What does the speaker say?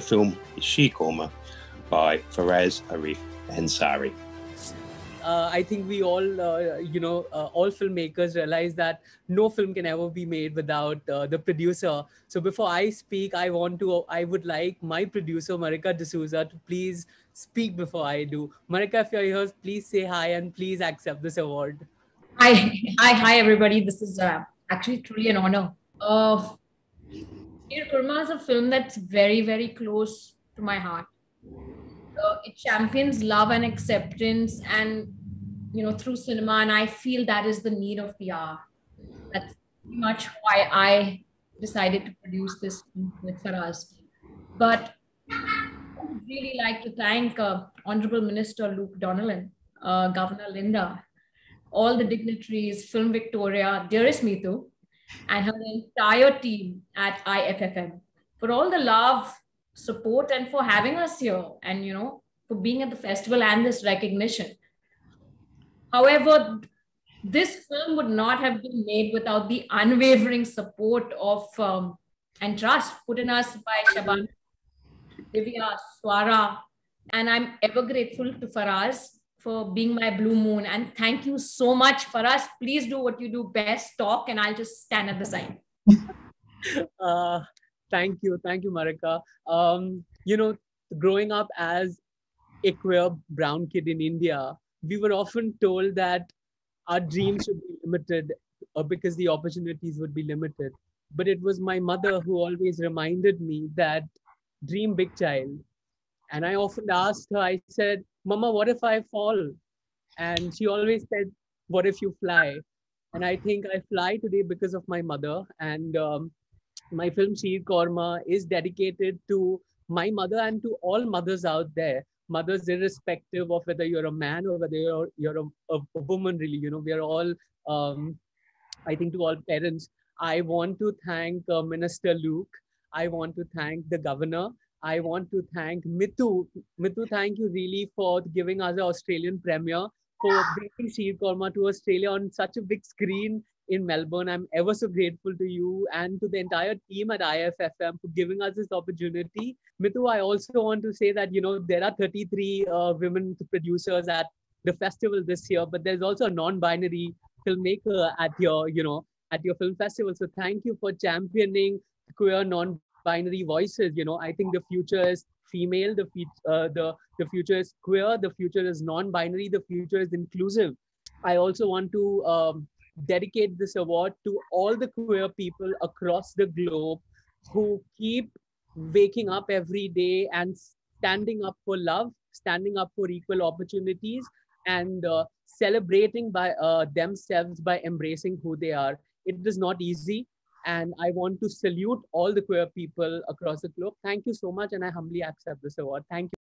film is Sheer Korma by Faraz Arif Ansari. I think we all, all filmmakers realize that no film can ever be made without the producer. So before I speak, I would like my producer, Marika D'Souza, to please speak before I do. Marika, if you're here, please say hi and please accept this award. Hi, everybody. This is actually truly an honor. Sheer Korma is a film that's very, very close to my heart. It champions love and acceptance, and through cinema, and I feel that is the need of the hour. That's pretty much why I decided to produce this with Faraz. But I would really like to thank Honorable Minister Luke Donnellan, Governor Linda, all the dignitaries, Film Victoria, dearest Mitu, and her entire team at IFFM for all the love, support, and for having us here, and for being at the festival and this recognition. However, this film would not have been made without the unwavering support of and trust put in us by Shaban, Divya, Swara, and I'm ever grateful to Faraz for being my blue moon. And thank you so much, Faraz. Please do what you do best, talk, and I'll just stand at the side. Thank you, Marika. Growing up as a queer brown kid in India, we were often told that our dreams should be limited because the opportunities would be limited. But it was my mother who always reminded me that dream big, child. And I often asked her, I said, Mama, what if I fall? And she always said, what if you fly? And I think I fly today because of my mother. And my film Sheer Korma is dedicated to my mother and to all mothers out there. Mothers, irrespective of whether you're a man or whether you're a woman, really, we are all, I think, to all parents. I want to thank Minister Luke. I want to thank the governor. I want to thank Mitu. Mitu, thank you really for giving us an Australian premiere, for bringing Sheer Korma to Australia on such a big screen in Melbourne. I'm ever so grateful to you and to the entire team at IFFM for giving us this opportunity. Mitu, I also want to say that, there are 33 women producers at the festival this year, but there's also a non-binary filmmaker at your film festival. So thank you for championing queer non-binary voices. I think the future is female, the future is queer, the future is non-binary, the future is inclusive. I also want to dedicate this award to all the queer people across the globe who keep waking up every day and standing up for love, standing up for equal opportunities, and celebrating by themselves by embracing who they are. It is not easy, and I want to salute all the queer people across the globe. Thank you so much, and I humbly accept this award. Thank you.